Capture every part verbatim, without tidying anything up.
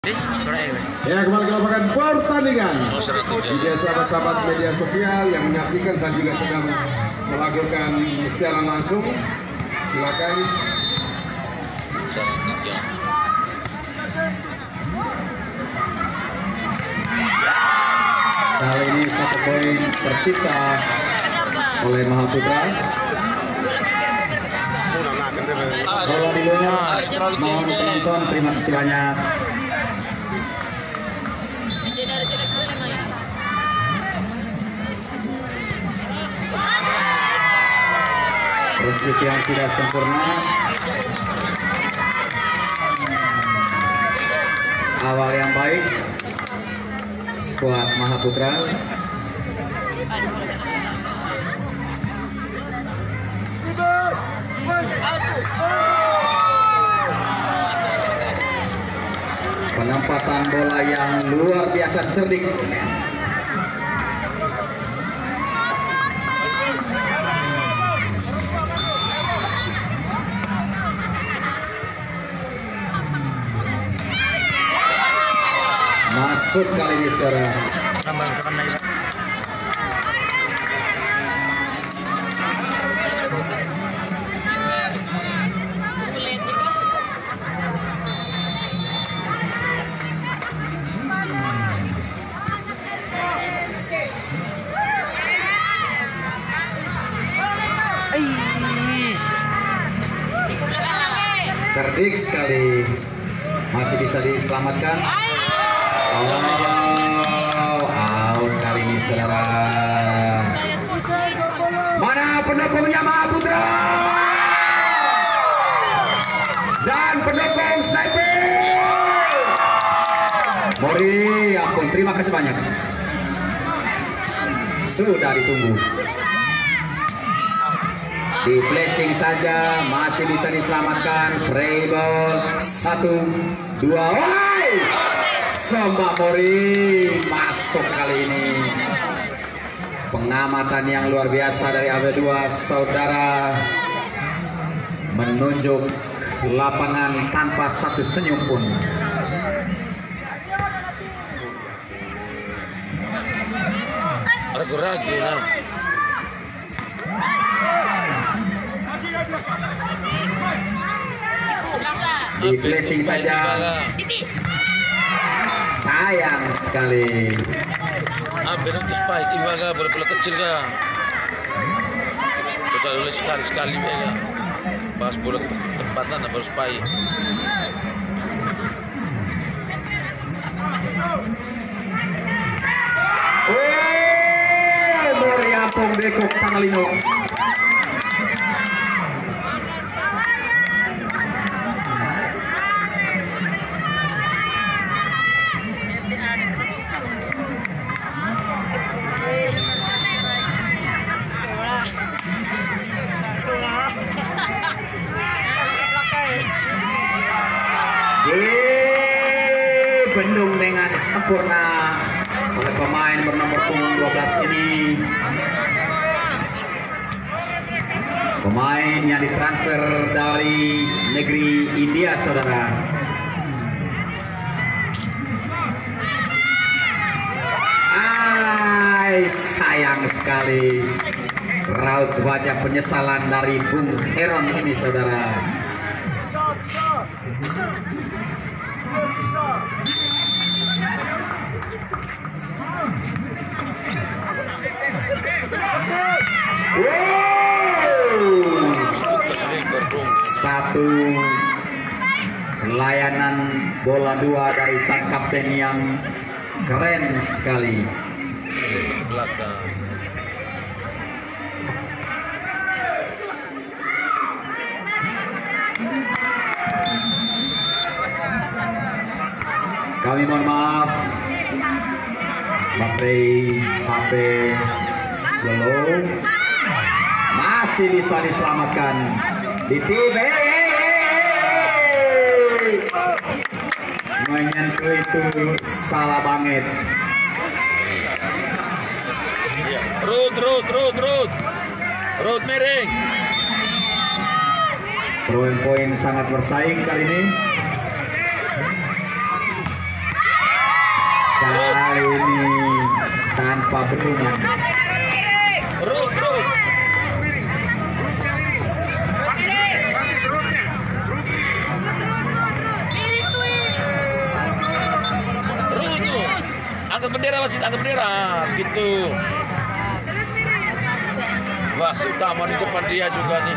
Ya, kembali ke lapangan pertandingan. Juga sahabat-sahabat media sosial yang menyaksikan, saya juga sedang melakukan siaran langsung. Silakan. Kali ini satu poin tercipta oleh Mahaputra. Bola di luar, mohon penonton terima kasih banyak. Resip yang tidak sempurna. Awal yang baik skuad Mahaputra. Penempatan bola yang luar biasa cerdik. Masuk kali ini, saudara. Cerdik sekali, masih bisa diselamatkan. Oh, out kali ini, saudara. Mana pendukungnya Mahaputra dan pendukung sniper Mori. Ampun, terima kasih banyak, sudah ditunggu. Di flashing saja masih bisa diselamatkan. Free ball satu dua. Woi, Somba Mori masuk kali ini. Pengamatan yang luar biasa dari A W dua, saudara, menunjuk lapangan tanpa satu senyum pun. Ragu-ragu lah. Di flashing saja, sayang sekali. Hampir untuk spike, ibaga bola-bola kecil kan. Kita oleh sekali-sekali ya. Pas bola tempatan baru spike. Wih, Moriapong dekok Panglino. Bendung dengan sempurna oleh pemain bernomor punggung dua belas ini. Pemain yang ditransfer dari negeri India, saudara. Ay, sayang sekali. Raut wajah penyesalan dari Bung Heron ini, saudara. Satu layanan bola dua dari sang kapten yang keren sekali. Belakang. Kami mohon maaf, baterai H P slow. Masih bisa diselamatkan di T V. Menyentuh itu salah banget. Rut, rut, rut, rut, rut miring. Poin-poin sangat bersaing kali ini. tanpa bendungan. Rut, rut. Angkat bendera wasit, angkat bendera gitu. Wasit utama di depan dia juga nih.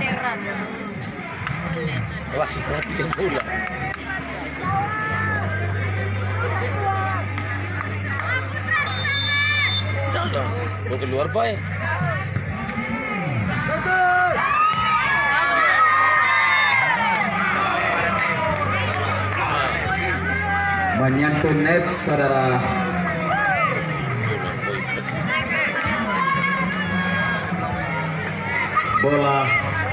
Wasit perhatikan bola. Jangan, mau keluar baik. Menyentuh net, saudara. Bola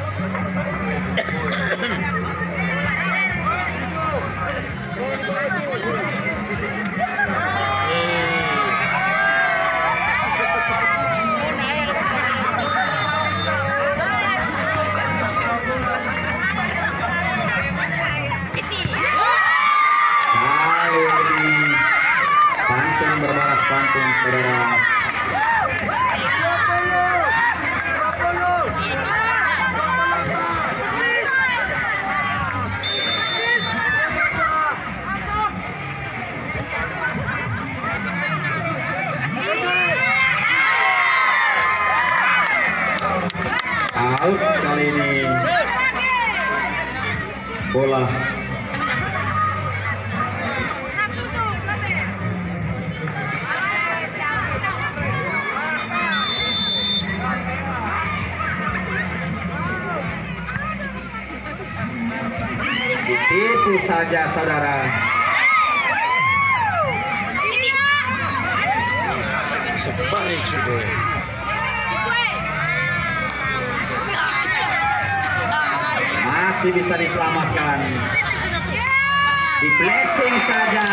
pantun berbalas pantun, saudara. Out kali ini. Bola ditipu saja, saudara. Sebaik sudah. Masih bisa diselamatkan. Di blessing saja.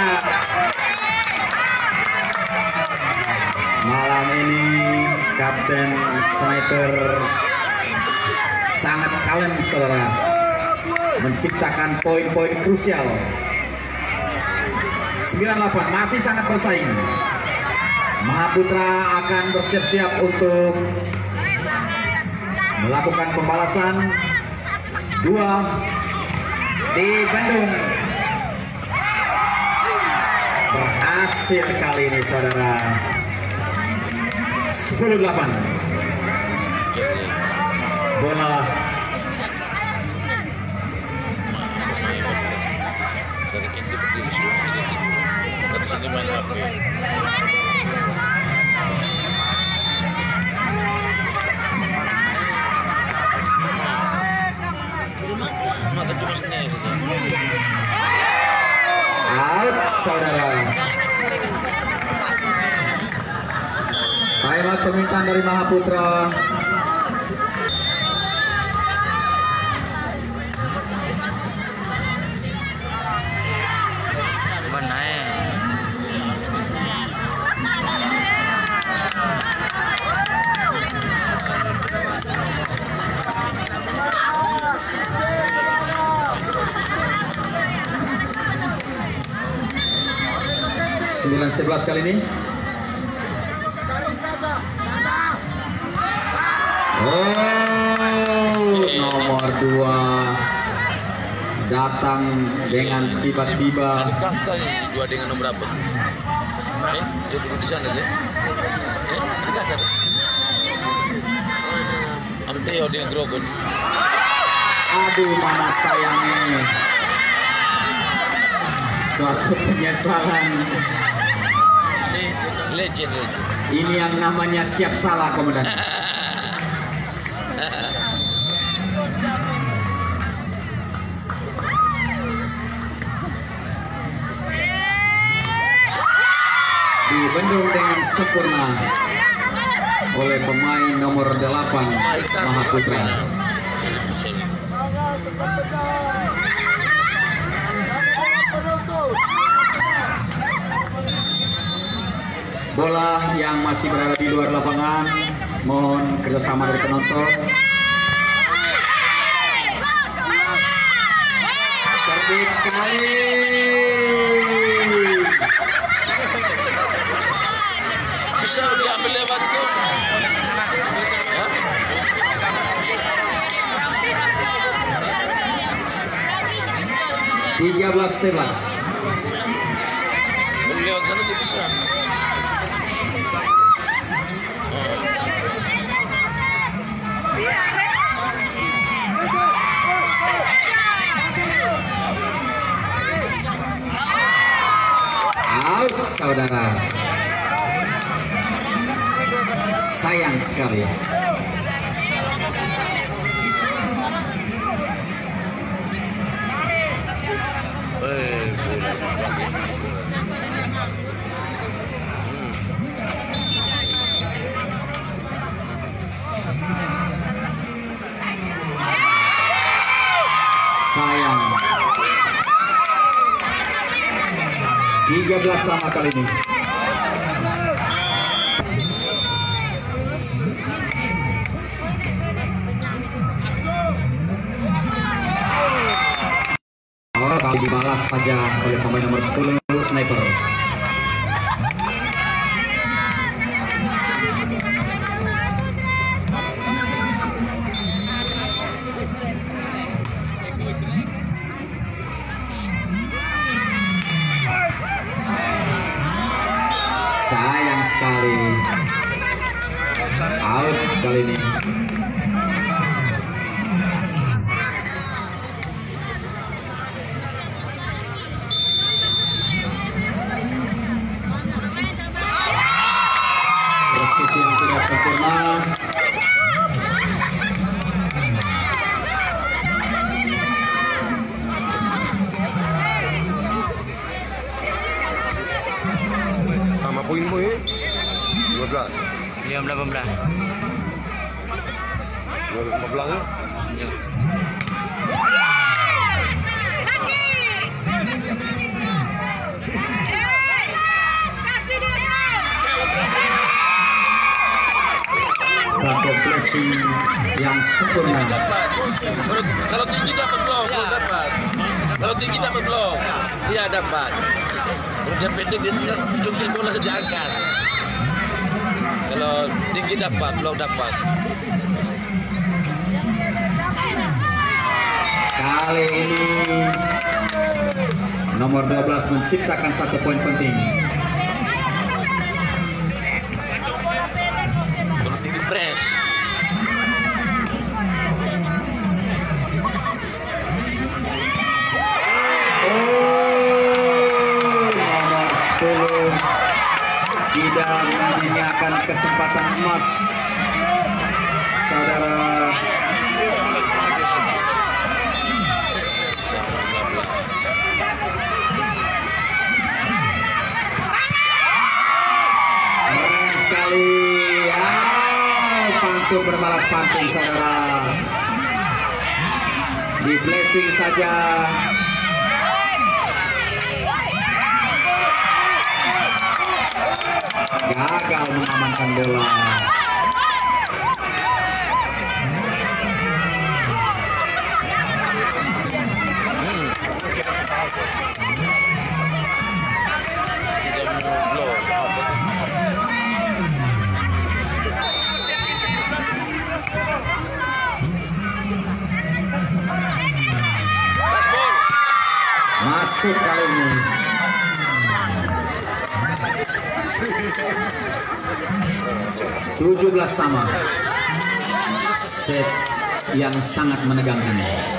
Malam ini Kapten Sniper sangat kalem, saudara, menciptakan poin-poin krusial. Sembilan delapan masih sangat bersaing. Mahaputra akan bersiap-siap untuk melakukan pembalasan. Dua di Bandung. Berhasil kali ini, saudara. Sepuluh delapan. Bola Dari Indi berdiri dari sini main H P. Makan cuma sendiri. out, saudara. Timeout permintaan dari Mahaputra. sembilan sebelas kali ini. Oh, nomor dua datang dengan tiba-tiba. Kakak ini dua dengan nomor berapa? Eh, dia duduk di sana dia. Eh, ini kakak. Amteo dengan Grogon. Aduh, mana sayangnya. Suatu penyesalan. Legend, legend. Ini yang namanya siap salah, komandan. Dibendung dengan sempurna oleh pemain nomor delapan Mahaputra. Bola yang masih berada di luar lapangan, mohon kerjasama dari penonton. Cerdik sekali. Bisa tiga belas sebelas. Lewat sana dia bisa. Out, saudara. Sayang sekali. Sayang. tiga belas sama kali ini. Oh, kali dibalas saja oleh pemain nomor sepuluh, sniper. Sayang sekali. Out kali ini. Persib yang tidak sempurna. Sama poin boy dua belas. Dia delapan belas. lima belas ya? Satu placing yang sempurna. Kalau tinggi dapat blok, dapat. Kalau tinggi dapat blok, dia dapat. Kalau dia pendek dia cungkil bola diangkat. Kalau tinggi dapat, blok dapat. Kali ini nomor dua belas menciptakan satu poin penting. Kalau tinggi press. Oh, nomor sepuluh tidak menyanyiakan kesempatan emas, saudara. Keren sekali. Ah, pantun berbalas pantun, saudara. Di blessing saja. Gagal mengamankan bola. Masuk kali ini. tujuh belas sama. Set yang sangat menegangkan.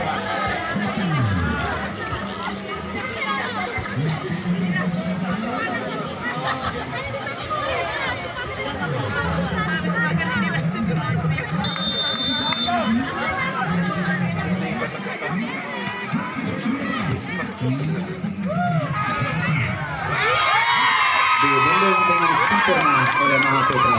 Dibendung dengan sempurna oleh Mahaputra.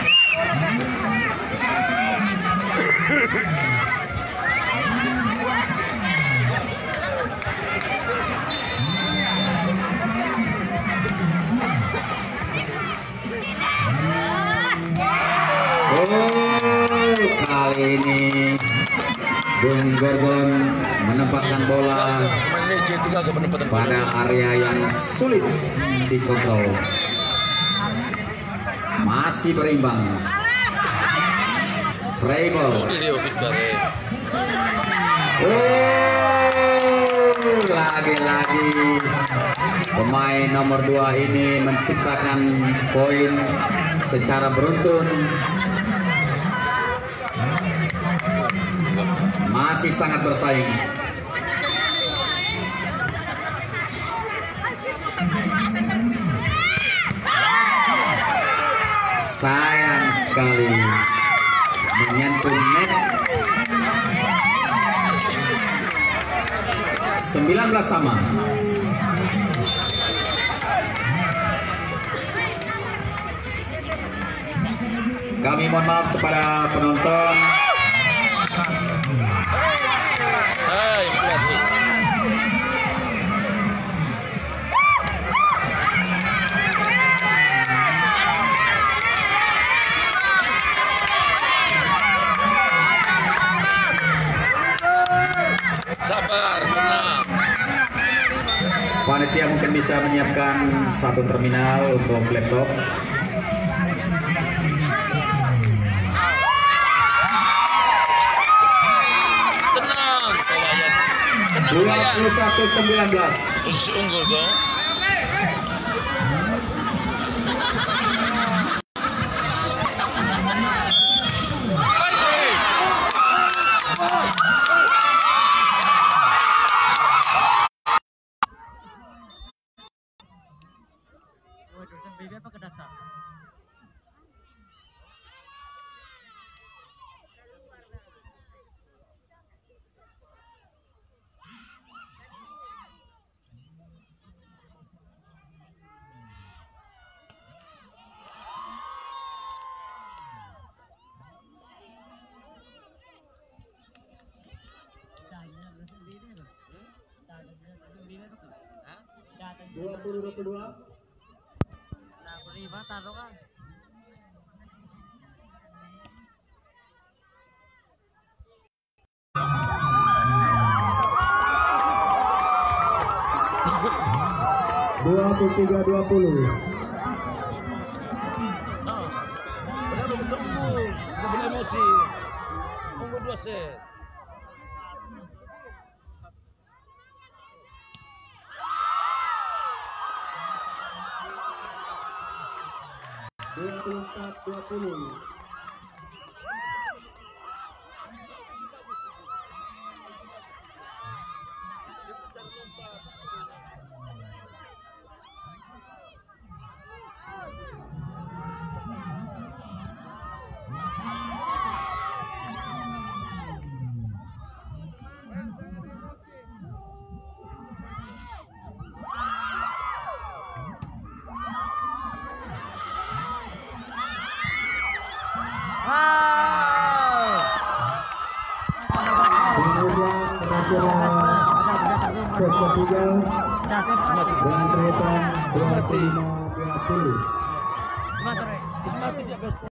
Oh, kali ini Bung Gorgon menempatkan bola pada area yang sulit dikontrol. Masih berimbang. Freiburg. Oh, lagi-lagi pemain nomor dua ini menciptakan poin secara beruntun. Masih sangat bersaing. Sayang sekali menyentuh net. sembilan belas sama. Kami mohon maaf kepada penonton. Hai, makasih. Sabar, tenang. Panitia mungkin bisa menyiapkan satu terminal untuk laptop. Tenang, kawayan. Tenang, dua kawayan. puluh satu sembilan belas. Posisi unggul dong. dua puluh dua puluh dua. Nah, berlima taruh kan. dua puluh tiga dua puluh. Nah, udah bertemu, udah beremosi. Tunggu dua set. dua puluh empat dua puluh. Kemudian penampilan set ketiga dengan perolehan dua puluh lima dua puluh. Mati, siapa?